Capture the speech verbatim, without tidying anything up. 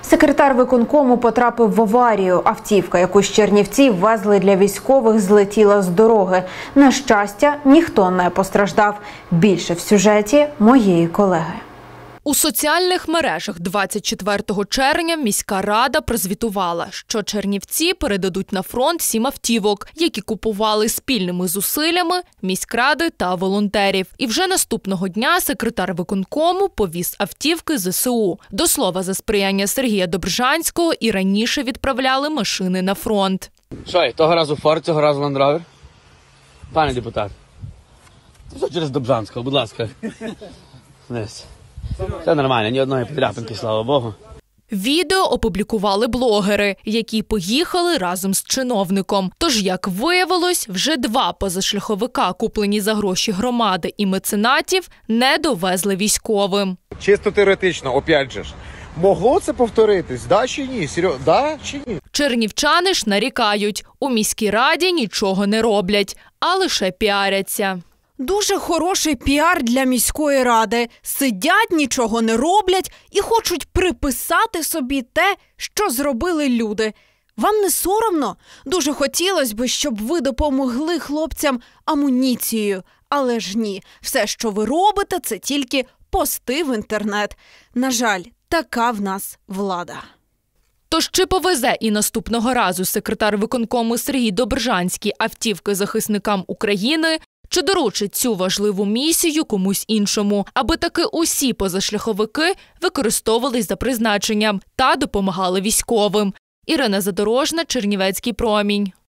Секретар виконкому потрапив в аварію. Автівка, яку з Чернівців везли для військових, злетіла з дороги. На щастя, ніхто не постраждав. Більше в сюжеті моєї колеги. У соціальних мережах двадцять четвертого червня міська рада прозвітувала, що Чернівці передадуть на фронт сім автівок, які купували спільними зусиллями міськради та волонтерів. І вже наступного дня секретар виконкому повіз автівки зе се у. До слова, за сприяння Сергія Добржанського і раніше відправляли машини на фронт. Що, того разу Форд, цього разу Land Rover? Пане депутат, це через Добржанського, будь ласка. Десь. Це нормально, ні одної подряпинки, слава Богу. Відео опублікували блогери, які поїхали разом з чиновником. Тож, як виявилось, вже два позашляховика, куплені за гроші громади і меценатів, не довезли військовим. Чисто теоретично, опять же ж, могло це повторитись, да чи ні? Серйозно, да чи ні? Чернівчани ж нарікають, у міській раді нічого не роблять, а лише піаряться. Дуже хороший піар для міської ради. Сидять, нічого не роблять і хочуть приписати собі те, що зробили люди. Вам не соромно? Дуже хотілося б, щоб ви допомогли хлопцям амуніцією. Але ж ні, все, що ви робите, це тільки пости в інтернет. На жаль, така в нас влада. Тож чи повезе і наступного разу секретар виконкому Сергій Добржанський автівки захисникам України, чи доручить цю важливу місію комусь іншому, аби таки усі позашляховики використовувались за призначенням та допомагали військовим? Ірина Задорожна, Чернівецький промінь.